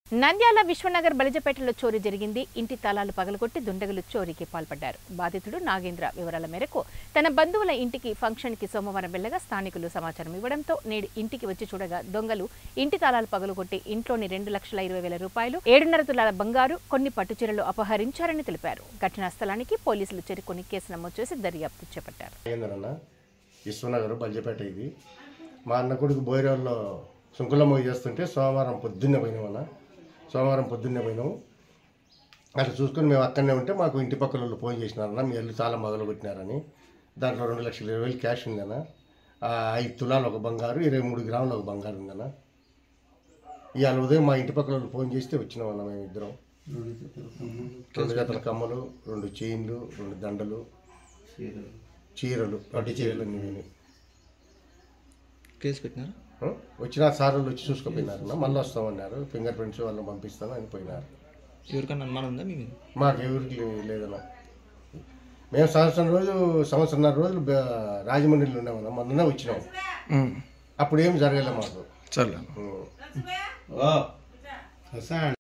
నంద్యాల విశ్వనగర్ బలిజపేటలో చోరీ జరిగింది. ఇంటి తాళాలు పగలగొట్టి దుండగులు చోరీకి పాల్పడ్డారు. బాధితుడు నాగేంద్ర వివరాల మేరకు తన బంధువుల ఇంటికి ఫంక్షన్కి సోమవారం వెళ్లగా స్థానికులు సమాచారం ఇవ్వడంతో నేడు ఇంటికి వచ్చి చూడగా దొంగలు ఇంటి తాళాలు పగలగొట్టి ఇంట్లోని 2,20,000 రూపాయలు, 7.5 తులాల బంగారు, కొన్ని పట్టుచీరలు అపహరించారని తెలిపారు. ఘటనా స్థలానికి పోలీసులు చేరుకుని కేసు నమోదు చేసి దర్యాప్తు చేపట్టారు. విశ్వనగర్ బలిజపేట ఇది మా అన్న కొడుకు బోయిరాల్లో సుంకులమ్మ చేస్తుంటే సోమవారం పొద్దున్నే పోయినాము. అట్లా చూసుకొని మేము అక్కడనే ఉంటే మాకు ఇంటి పక్కల వాళ్ళు ఫోన్ చేసినారన్న, మీ ఇల్లు చాలా మొదలు కొట్టినారని. దాంట్లో 2,20,000 క్యాష్ ఉందన్న, 5 తులాలు ఒక బంగారు, 23 గ్రాములు ఒక బంగారు ఉందన్న. ఇవాళ ఉదయం మా ఇంటి పక్కల వాళ్ళు ఫోన్ చేస్తే వచ్చినామన్న. మేము ఇద్దరం 2 జతల కమ్మలు, 2 చైన్లు, 2 దండలు, చీరలు, పట్టు చీరలు అన్నీ కేసు పెట్టినారు. వచ్చిన సార్లు వచ్చి చూసుకుపోయినారన్న. మళ్ళీ వస్తామన్నారు, ఫింగర్ ప్రింట్స్ వాళ్ళని పంపిస్తాను అని పోయినారు. ఎవరికన్నా అనుమానం ఉందా? మాకు ఎవరికి లేదన్న. మేము సంవత్సరంన్నర రోజులు రాజమండ్రిలో ఉన్నామన్నా. మొన్ననే వచ్చినాము, అప్పుడు ఏం జరగలేదు మాకు.